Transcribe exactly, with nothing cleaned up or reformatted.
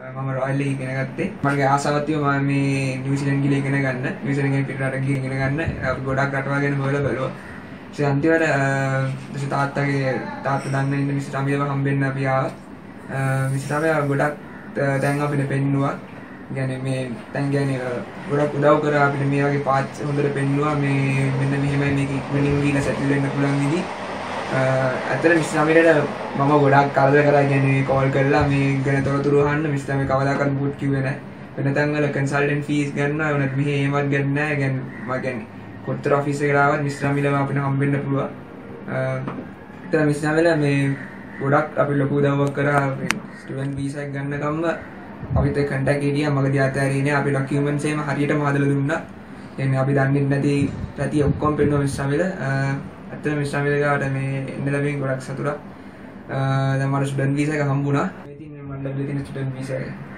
මම රොයල් එක ඉගෙන ගත්තේ. මගේ ආසාවක් තිබුණා මම මේ නිව්සීලන්ත ගිහලා ඉගෙන ගන්න. නිව්සීලන්ත ගෙන් පිටරට ගිහින් ඉගෙන ගන්න. අපි ගොඩක් රටවල් ගැන හොයලා බලුවා. ඒ අන්තිමට මිස්ටර් තාත්තගේ තාත්තා දන්න ඉන්න මිස්ටර් අමිලව හම්බෙන්න අපි ආවා. මිස්ටර් අමිල ගොඩක් දැන් අපිට පෙන්නුවා. يعني මේ දැන් يعني ගොඩක් උදව් කරා අපිට මේ වගේ පාර්ට්ස් හොඳට පෙන්නුවා. මේ මෙන්න මෙහෙමයි මේක ඉක්මනින් ගිහලා සෙටල් වෙන්න පුළුවන් විදි. ඇත්තට මිස්ටර් අමිලට මම ගොඩක් කරදර කරා කියන්නේ කෝල් කරලා මේ ගැන තොරතුරු අහන්න. මිස්ටර් අමිල කවදාකවත් බුට් කිව්වේ නැහැ. වෙන තැන් වල කන්සල්ටන්ට් ෆීස් ගන්නවා. උනත් මෙහෙ එහෙමත් ගන්නේ නැහැ. يعني මම කියන්නේ කොතර ඔෆිස් එකට ආවත් මිස්ටර් අමිලව අපිට හම්බෙන්න පුළුවන්. ඒතර මිස්ටර් අමිල මේ ගොඩක් අපි ලොකු උදව්වක් කරා. ස්ටුඩන්ට් වීසා එක ගන්නකම්ම අපිට කන්ටැක්ට් හිටියා. මගදී අතෑරියේ නෑ. අපි ඩොකියුමන්ට්ස් එහෙම හරියටම හදලා දුන්නා. يعني අපි දන්නේ නැති පැති ඔක්කොම පෙන්නුවා මිස්ටර් අමිල. ඇත්තටම මිස්ටර් අමිල ගාවට මේ එන්න ලැබෙන ගොඩක් සතුටක්. දැන් මට ස්ටුඩන්ට් වීසා එක හම්බුණා. මේ තියෙන්නේ මම ලැබිලා තියෙන ස්ටුඩන්ට් වීසා එක.